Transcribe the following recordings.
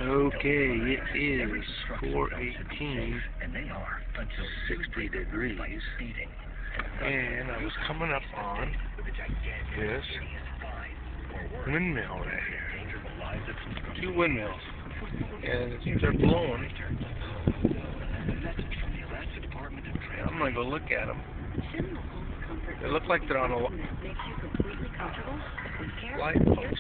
Okay, it is 4:18, 60 degrees, and I was coming up on this windmill right here. Two windmills, and they're blowing. And I'm gonna go look at them. They look like they're on a light post.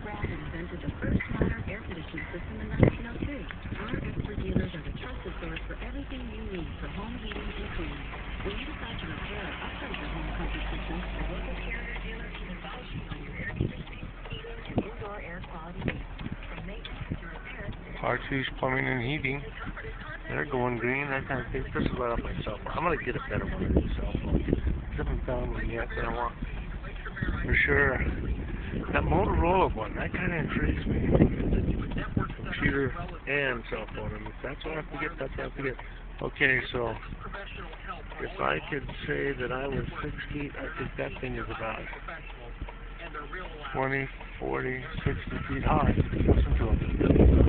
R2's plumbing and heating. They're going green. I kind of think this is right off my cell phone. I'm gonna get a better one than the cell phone. I haven't found one yet that I want for sure. That Motorola one, that kind of intrigues me. Computer and cell phone. And if that's what I have to get, that's what I have to get. Okay, so if I could say that I was 6 feet, I think that thing is about 20, 40, 60 feet high. Listen to it.